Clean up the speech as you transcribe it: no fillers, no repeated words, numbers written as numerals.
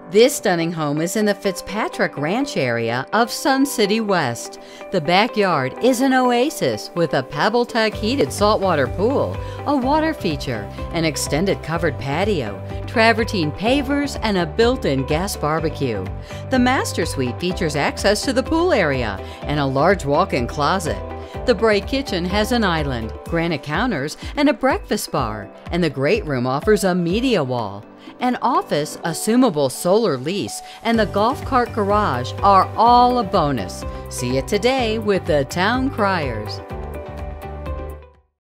This stunning home is in the Fitzpatrick Ranch area of Sun City West. The backyard is an oasis with a PebbleTec heated saltwater pool, a water feature, an extended covered patio, travertine pavers, and a built-in gas barbecue. The master suite features access to the pool area and a large walk-in closet. The bright kitchen has an island, granite counters, and a breakfast bar, and the great room offers a media wall. An office, assumable solar lease, and the golf cart garage are all a bonus. See it today with the Town Criers.